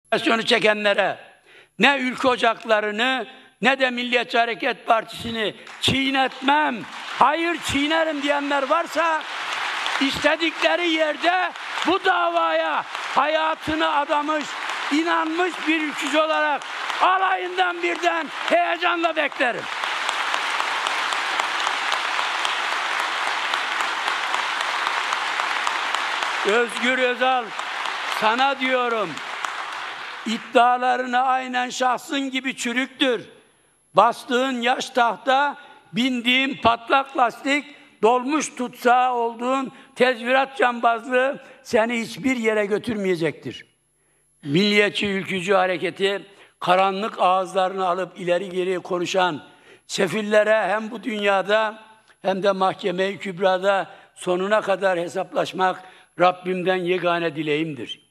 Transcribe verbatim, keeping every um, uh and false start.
Operasyonu çekenlere, ne ülke ocaklarını ne de Milliyetçi Hareket Partisi'ni çiğnetmem, hayır çiğnerim diyenler varsa istedikleri yerde bu davaya hayatını adamış, inanmış bir ülkücü olarak alayından birden heyecanla beklerim. Özgür Özel, sana diyorum, iddialarını aynen şahsın gibi çürüktür. Bastığın yaş tahta, bindiğin patlak lastik, dolmuş tutsağı olduğun tezvirat cambazlığı seni hiçbir yere götürmeyecektir. Milliyetçi ülkücü hareketi, karanlık ağızlarını alıp ileri geri konuşan sefillere hem bu dünyada hem de mahkeme-i kübrada sonuna kadar hesaplaşmak Rabbimden yegane dileğimdir.